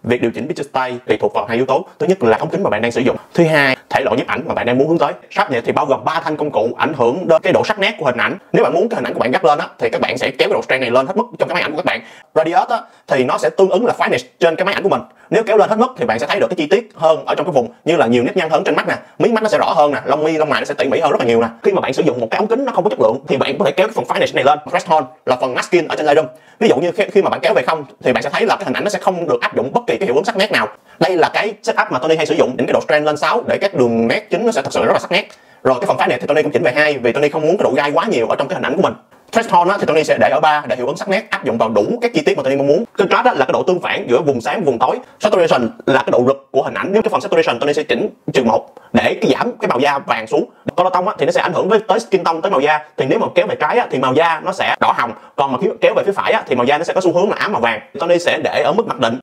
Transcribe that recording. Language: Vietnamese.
Việc điều chỉnh picture style tùy thuộc vào hai yếu tố. Thứ nhất là ống kính mà bạn đang sử dụng, thứ hai thể loại nhiếp ảnh mà bạn đang muốn hướng tới. Sharpness thì bao gồm 3 thanh công cụ ảnh hưởng đến cái độ sắc nét của hình ảnh. Nếu bạn muốn cái hình ảnh của bạn gắt lên á thì các bạn sẽ kéo cái độ strength này lên hết mức trong cái máy ảnh của các bạn. Radius á thì nó sẽ tương ứng là fineness trên cái máy ảnh của mình. Nếu kéo lên hết mức thì bạn sẽ thấy được cái chi tiết hơn ở trong cái vùng, như là nhiều nếp nhăn hơn trên mắt nè, mí mắt nó sẽ rõ hơn nè, lông mi lông mày nó sẽ tỉ mỉ hơn rất là nhiều nè. Khi mà bạn sử dụng một cái ống kính nó không có chất lượng thì bạn có thể kéo cái phần fineness này lên. Crest tone là phần masking ở trên Lightroom. Ví dụ như khi mà bạn kéo về không thì bạn sẽ thấy là cái hình ảnh nó sẽ không được áp dụng bất kỳ cái hiệu ứng sắc nét nào. Đây là cái setup mà Tony hay sử dụng, chỉnh cái độ strength lên 6 để các đường nét chính nó sẽ thật sự rất là sắc nét. Rồi cái phần fineness thì Tony cũng chỉnh về 2 vì Tony không muốn cái độ gai quá nhiều ở trong cái hình ảnh của mình. Trace tone thì Tony sẽ để ở 3 để hiệu ứng sắc nét áp dụng vào đủ các chi tiết mà Tony mong muốn. Contrast là cái độ tương phản giữa vùng sáng và vùng tối. Saturation là cái độ rực của hình ảnh. Nếu cái phần saturation Tony sẽ chỉnh chừng 1 để cái giảm cái màu da vàng xuống. Color tone thì nó sẽ ảnh hưởng tới skin tone, tới màu da. Thì nếu mà kéo về trái thì màu da nó sẽ đỏ hồng, còn mà kéo về phía phải thì màu da nó sẽ có xu hướng là ám màu vàng. Tony sẽ để ở mức mặc định